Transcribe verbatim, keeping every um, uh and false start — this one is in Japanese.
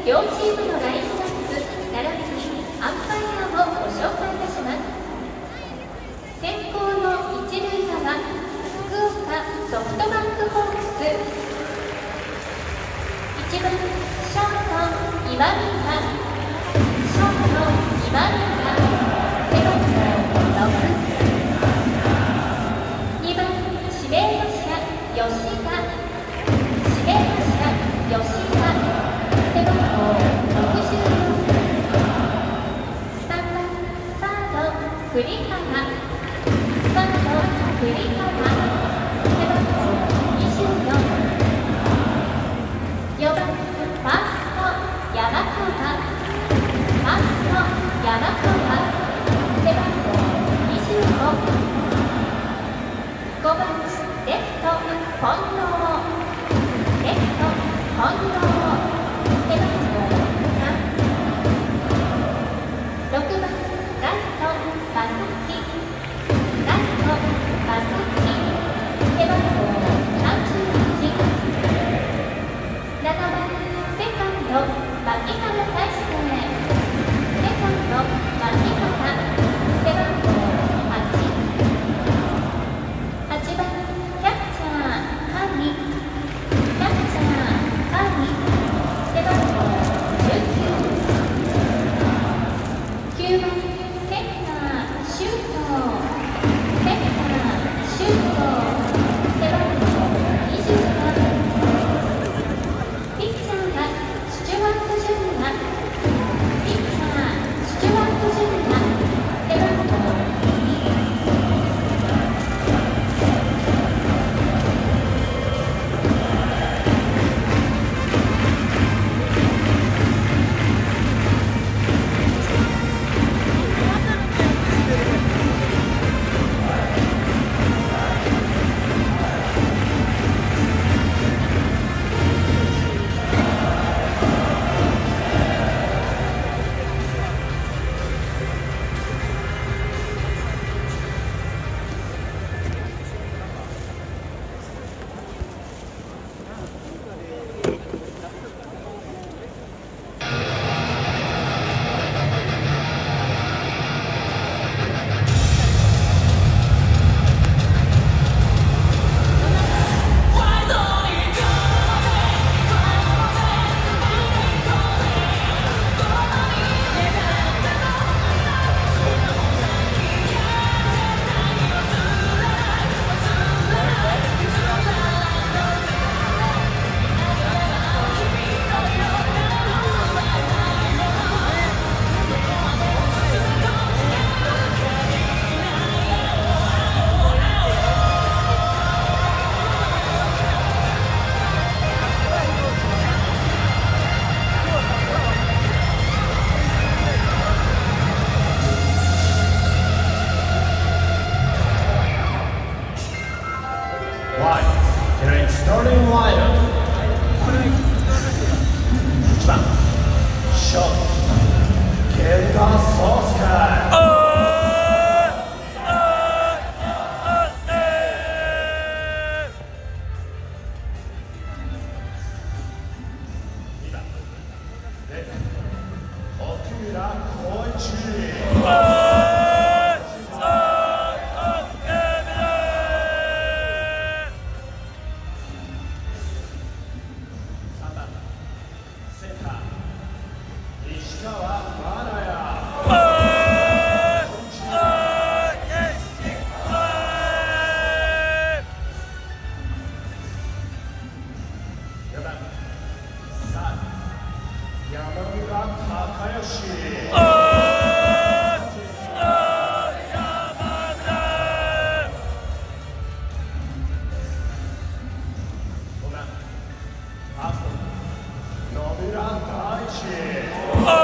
両チームのラインナップ並びにアンパイアをご紹介いたします。先攻の一塁側、福岡ソフトバンクホークス、いちばんショート今宮、ショート今宮、背番号ろく、にばん指名打者吉田、指名打者吉田、背番号ろくじゅうよん、さんばんサード栗原、サード栗原、背番号にじゅうよん、よばんファースト山川、ファースト山川、背番号にじゅうご、ごばんレフト近藤、レフト近藤、背番号さん、ろくばんライト正木、ライト正木、背番号さんじゅういち、ななばんセカンド牧原大成、セカンド牧原、背番号はち、はちばんキャッチャーカニ、キャッチャーカニ、背番号じゅうきゅう、きゅうばんセンターシュート、センターシュート、背番号にじゅうさん、ピッチャーがスチュワート・ジュニア、ピッチャースチュワート・ジュニア、背番号に、 Starting lineup. いちばんショート源田壮介、にばんレフト奥浦浩一、山村孝義、ごばんファースト野村大地。